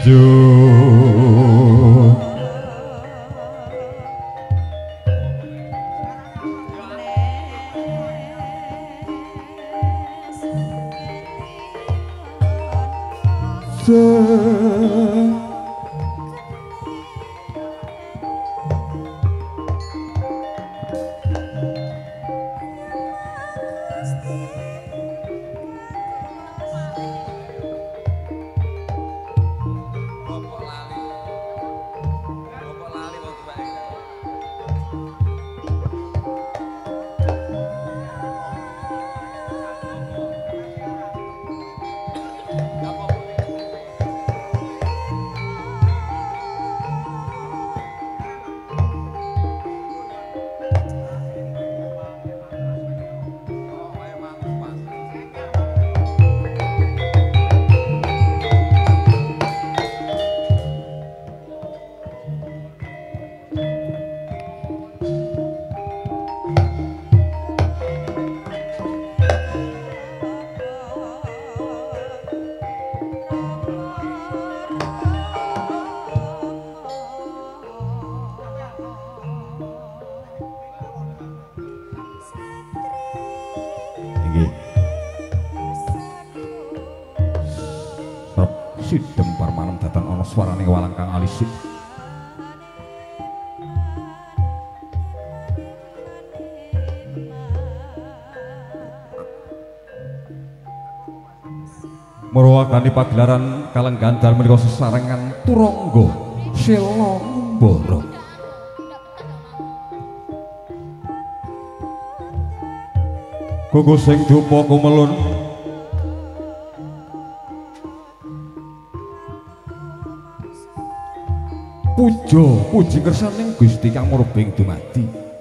Sidem Parmanem datan ana swaraning walang kang alisik. Merwakani pagelaran kalenggandan menika sesarengan turangga Sela Ngumbara. Gugu sing dupa kumelun puji kersaning Gusti Kang Murbeng dumadi.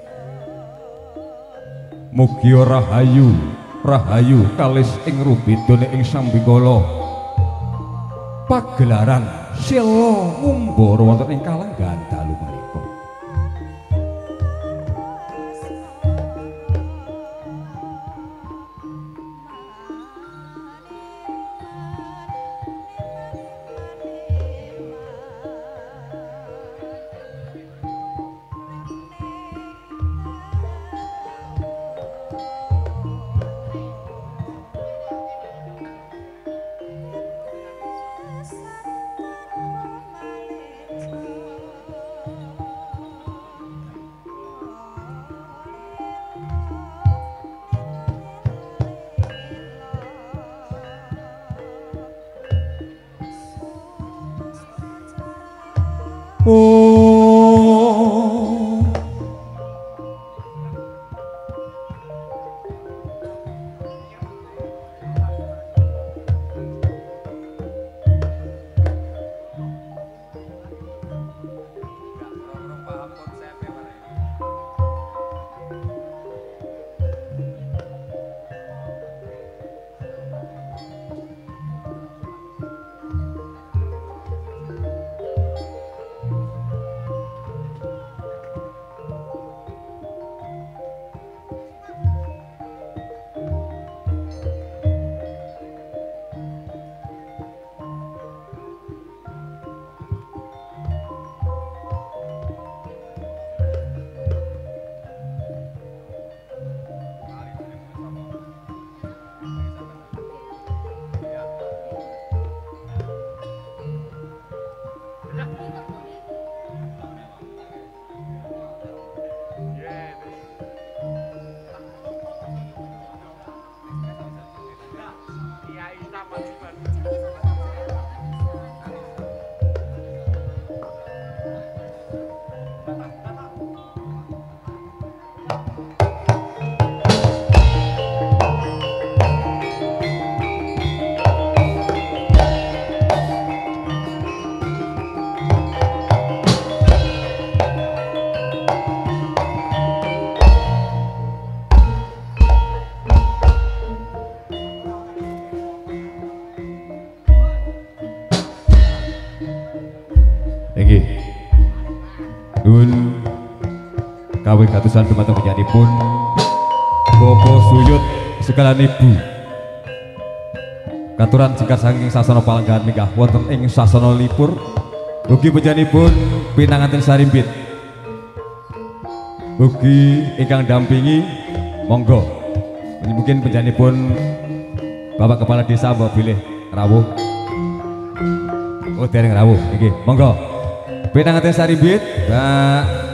Mugi rahayu kalis ing rubedane ing sambikala pagelaran Sela Ngumbara wonten ing kalenggan dalu menika. Kawih katusan dumateng penyanipun Bapak Suyut sekalian Ibu Katuran singkat saking sasana palenggahan minggah wonten ing sasana lipur. Ugi panjenenganipun pinanganten sarimbit. Ugi ingkang dampingi monggo. Mungkin panjenenganipun Bapak Kepala Desa mbok bilih rawuh. Oh dereng rawuh iki. Monggo. Pinanganten sarimbit, Mbak.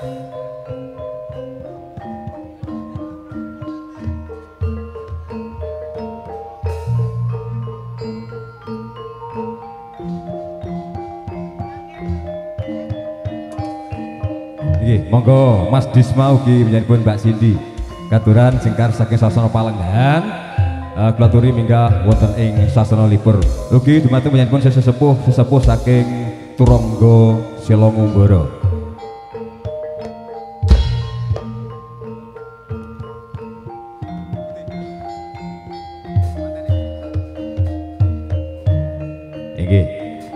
Monggo Mas Disma ugi panjenenganipun Mbak Cindy katuran singkar saking sasana palenggahan kula aturi minggah wonten ing sasana lipur ugi dumateng panjenenganipun sesepuh saking Turangga Selongumbara. Nggih.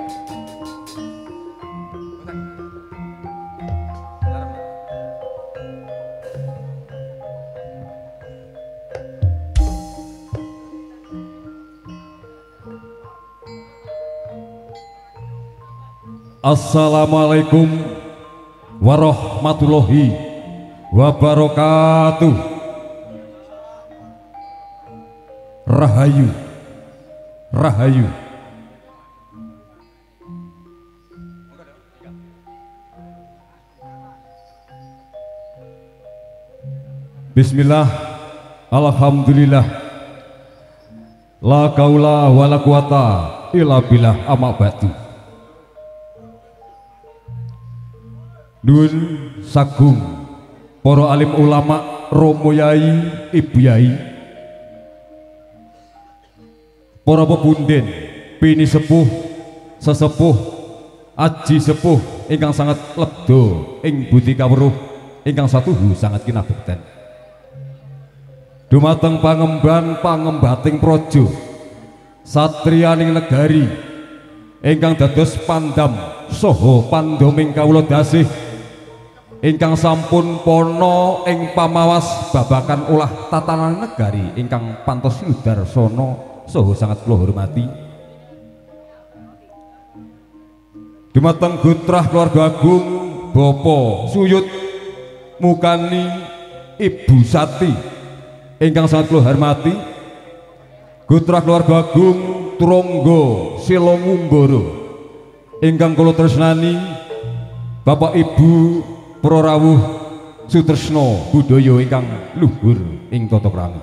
Assalamualaikum warahmatullahi wabarakatuh. Rahayu, rahayu. Bismillah, alhamdulillah, la kaula wa la quwata illa billah amma ba'du. Nuwun sagung para alim ulama, Romo Yai, Ibu Yai, para pepunden, pini sepuh, sesepuh, aji sepuh ingkang sangat lebdo ing budi kawruh ingkang satuhu sangat kinabekten. Dumateng pangembating praja satriyaning negari ingkang dados pandam saha pandoming kawula dasih ingkang sampun pono ing pamawas babakan ulah tatanan negari ingkang pantos yudarsana saha sangat kula hormati. Dumateng gutrah keluarga agung Bapak Suyut Mukani Ibu Sati ingkang sangat kula hormati. Gutrah keluarga agung Turangga Selongumbara ingkang kula tresnani Bapak Ibu para rawuh sutresna budaya ingkang luhur ing tata krama.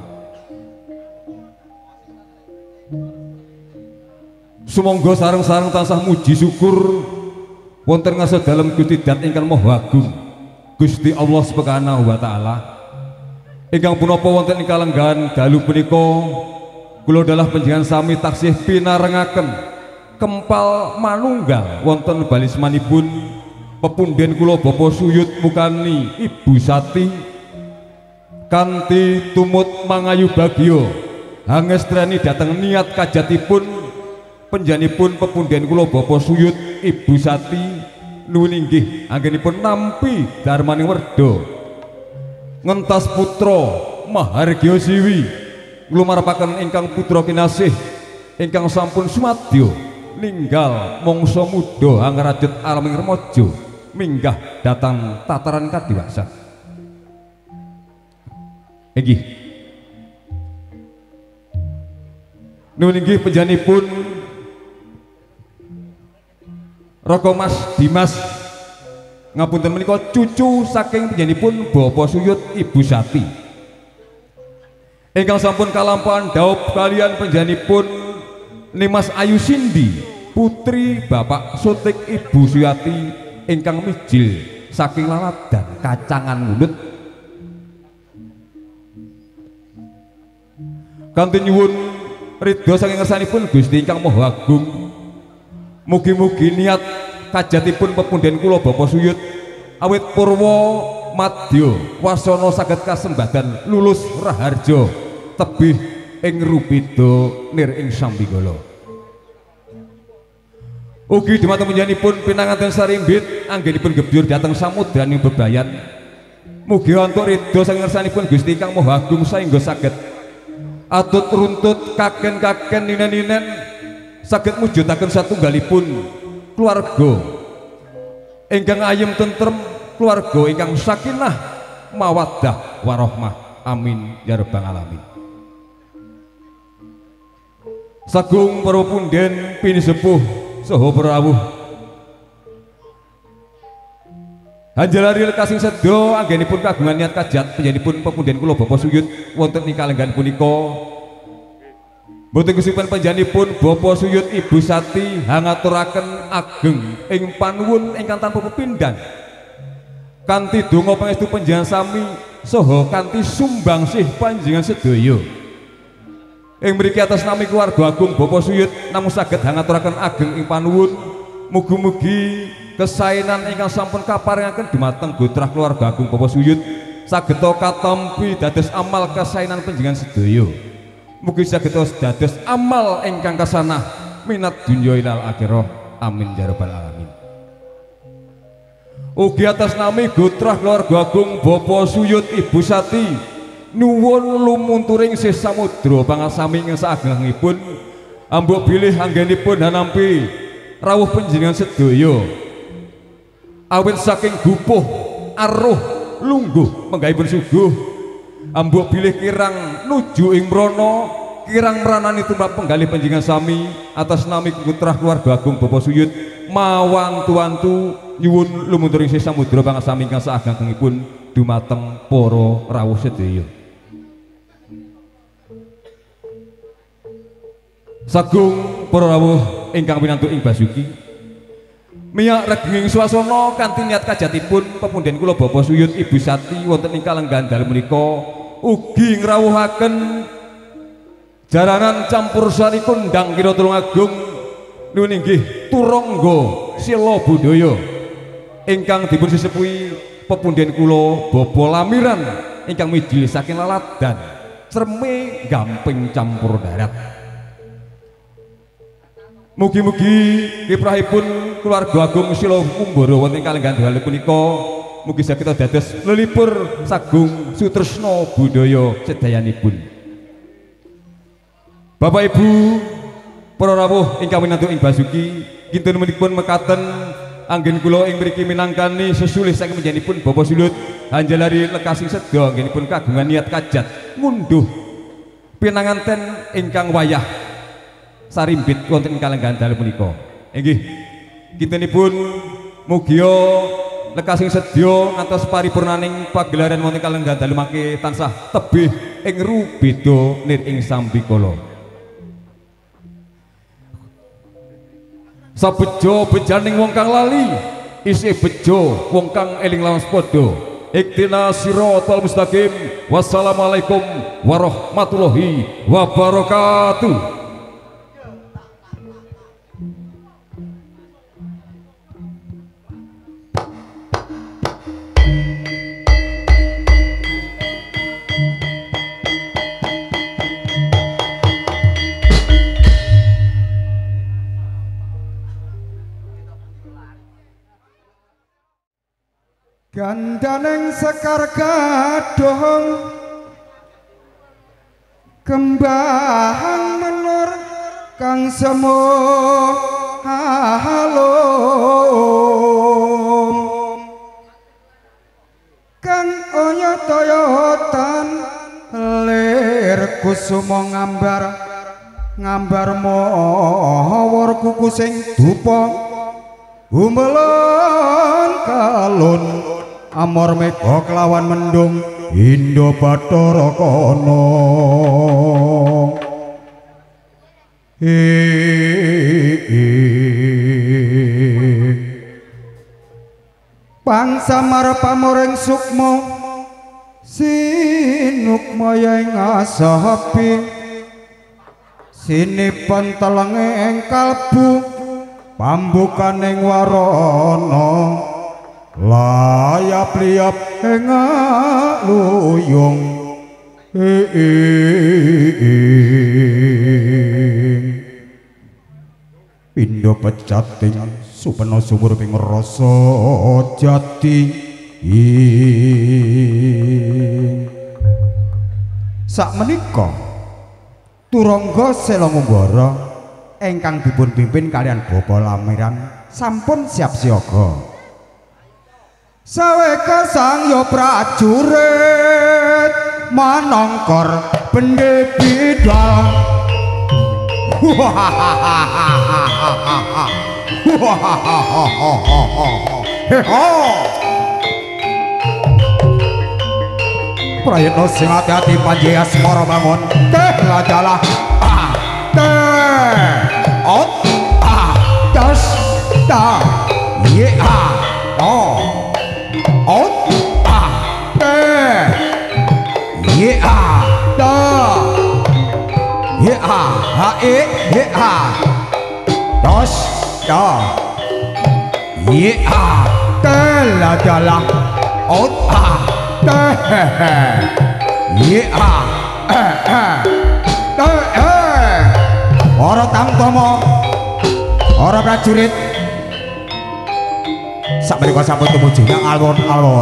Sumangga sareng-sareng tansah muji syukur wonten ngasa dalem Gusti Dat ingkang Maha Agung Gusti Allah Subhanahu wa taala ingkang punapa wonten ing kalenggahan dalu punika kula dalah panjenengan sami taksih pinarengaken kempal manunggal wonten balismanipun pepunden kula Bapak Suyut Mukani Ibu Sati kanthi tumut mangayu bagya hangestrani dhateng niat kajatipun panjenenganipun pepunden kula Bapak Suyut Ibu Sati nuwun inggih anggenipun nampi darmaning werda ngentas putra mahargya siwi nglumarepaken ingkang putra kinasih ingkang sampun sumadyo ninggal mangsa muda angrajut alaming remaja minggah datang tataran kadiwasa. Inggih nuwun inggih panjenenganipun Raka Mas Dimas ngapunten menika cucu saking panjenenganipun Bapak Suyut Ibu Sati ingkang sampun kalampahan daup kalian panjenenganipun Nimas Ayu Sindi putri Bapak Sutik Ibu Suyati ingkang mijil saking laladan kacangan mulut kanthi nyuwun ridho saking ngersanipun Gusti ingkang Maha Agung. Mugi-mugi niat kajatipun pepunden kula Bapak Suyut awit purwa madya wasana saged kasembadan lulus raharja tebih ing rupida nir ing Sambigala. Ugi dumateng panjenenganipun pinanganten sarimbit anggenipun gebyur dhateng samudraning bebayan. Mugi wonten ridho saking ngersanipun Gusti ingkang Maha Agung saengga saged atut runtut kaken-kaken ninen-ninen saged mujudaken satunggalipun keluarga ingkang ayem tentrem, keluarga ingkang sakinah mawaddah warahmah. Amin ya rabbal alamin. Sagung para punden pinisepuh saha para rawuh Hanjalari lekasing sedya anggenipun kagungan niat kajat panjenenganipun pepunden kula Bapak Suyut wonten ing kalenggan punika. Boten kesupen panjenenganipun Bapak Suyut Ibu Sati hangaturaken ageng ing panuwun ingkang tanpa pepindhan kanthi donga pangestu panjenengan sami saha kanthi sumbangsih panjenengan sedaya. Ing mriki atas nami keluarga agung Bapak Suyut namung saged hangaturaken ageng ing panuwun mugi-mugi kesainan ingkang sampun kaparingaken dumateng putra keluarga agung Bapak Suyut saged katampi dados amal kesainan panjenengan sedaya. Mugi saged dados amal ingkang kasanah minat dunya ilal akhirah. Amin ya rabbal alamin. Ugi atas nami putra keluarga agung Bapak Suyut Ibu Sati nuwun lumunturing sih samudra pangasami ing saagengipun ambok bilih anggenipun hanampi rawuh panjenengan sedaya awit saking gupuh aruh lungguh menggahipun suguh ambok bilih kirang nuju ing mrana kirang mranani tumrap penggalih panjenengan sami atas nami putra keluarga agung Bapak Suyut mawantu-wantu nyuwun lumunturing sih samudra pangasami ing saagengipun dumateng para rawuh sedaya. Sagung para rawuh ingkang pinantuk ing Basuki miyak regenging swasana kanthi niat kajatipun pepunden kula Bapak Suyut Ibu Sati wonten ing kalenggan dalem menika ugi ngrawuhaken jaranan campur sari kondang kira tulung agung nuwun inggih turangga sila budaya ingkang dipun sesepuhi pepunden kula Bapak Lamiran ingkang mijil saking laladan Sreme Gamping Campur Darat. Mugi-mugi kiprahipun keluarga agung Sila Kumbara wonten kalenggan dalu punika mugi saged dados lelipur sagung sutresna budaya sedayanipun. Bapak Ibu para rawuh ingkang winantuk ing Basuki kinten menipun mekaten anggen kula ing mriki minangkani sesulih saking panjenenganipun Bapak Suyut Hanjalari lekasing sedya anggenipun kagungan niat kajat ngunduh pinanganten ingkang wayah sarimbit wonten ing kalenggan dalu punika. Inggih kintenipun mugia lekasing sedya ngantos paripurnaning pagelaran wonten kalenggan dalu mangke tansah tebih ing rubeda nir ing sambikala. Sabejo bejaning wong kang lali isih bejo wong kang eling lawan padha. Iktina siratal mustaqim. Wassalamualaikum warahmatullahi wabarakatuh. Gandaning sekar gadhong kembang menur kang semu halum kang oyot-oyotan lir kusuma ngambar mawar kuku sing dupa gumelon kalun amor mega kelawan mendung Indo Bathara Kana pangsamar pamoring sukma sinukmaya ing asapi sinipun telenge ing kalbu pambukaning warana layap-liap ing luyung pindha pecating supena suwur ping rasa jati sakmenika Turangga Selangunggara ingkang dipun pimpin kalian Bapa Lamiran sampun siap siaga. Saweka sangya prajurit manongkor bendhe bidal. Prayitna sing ati-ati panjaya Semara bangun. Teh ladalah teh ot das ta ye ot teh ye da ye ye das da ye teh ladalah ot teh ye para tamtama, para prajurit sakmenika sampun tumuju ing alun-alun.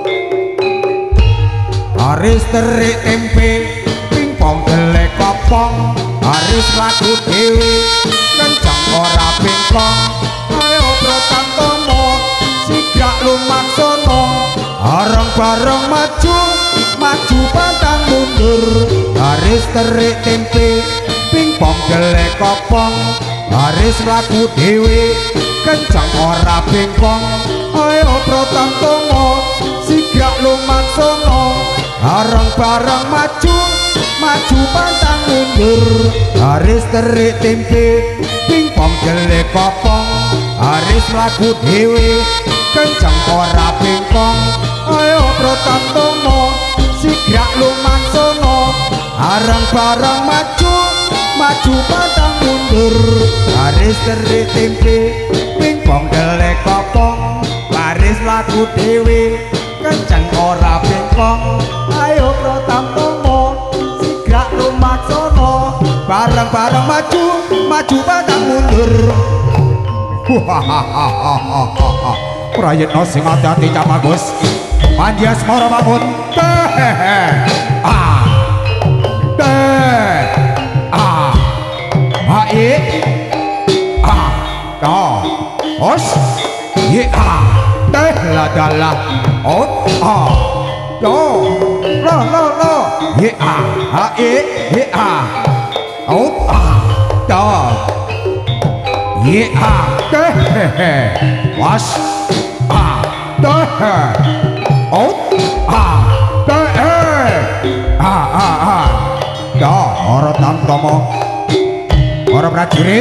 Haris terik tempe pingpong gelek kopong, haris laku dhewe kencang ora bengkong. Ayo pratantama sigrak lumaksana, areng bareng maju maju pantang mundur. Haris terik tempe pingpong gelek kopong, haris laku dhewe kencang ora bengkong. Ayo pratantama sigrak lumaksana, areng bareng maju maju pantang mundur. Haris terik tempe pingpong gelek kopong, haris laku dhewe kencang ora bengkong. Ayo pratantama sigrak lumaksana, areng bareng maju maju pantang mundur. Haris terik tempe pingpong gelek kopong, haris laku dhewe kencang ora bengkong. Ayo pratantama sigrak lumaksana, bareng-bareng maju maju pantang mundur. Prayitna sing ati-ati Camagus panjaya Semara bangun. Os ye teh ladalah ot do lo ye ye ot do ye teh was teh ot teh do ora tamtama para prajurit.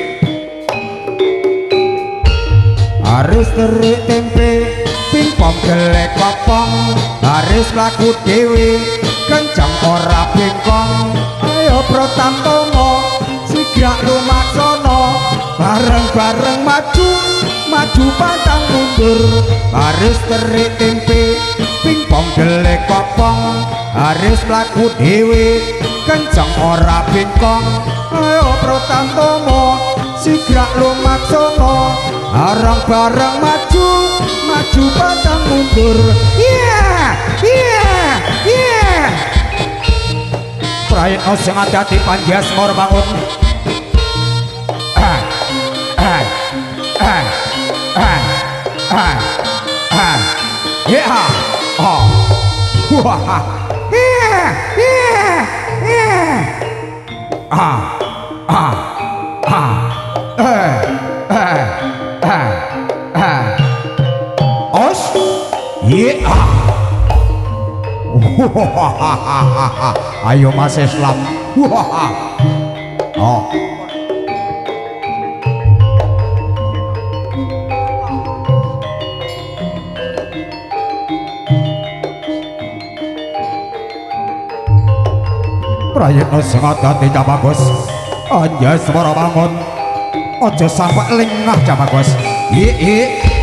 Haris terik tempe pingpong gelek kopong, haris laku dhewe kencang ora bengkong. Ayo pratantama sigrak lumaksana, bareng-bareng maju maju pantang mundur. Haris terik tempe pingpong gelek kopong, haris laku dhewe kencang ora bengkong. Ayo pratantama sigrak lumaksana, areng bareng maju maju pantang mundur. Prayitna sing ati-ati panjaya Semara bangun. Os ye ayo Mas Islam. Prayitna sing ati-ati Camagus panjaya Semara bangun. Aja sampe lengah Camagus.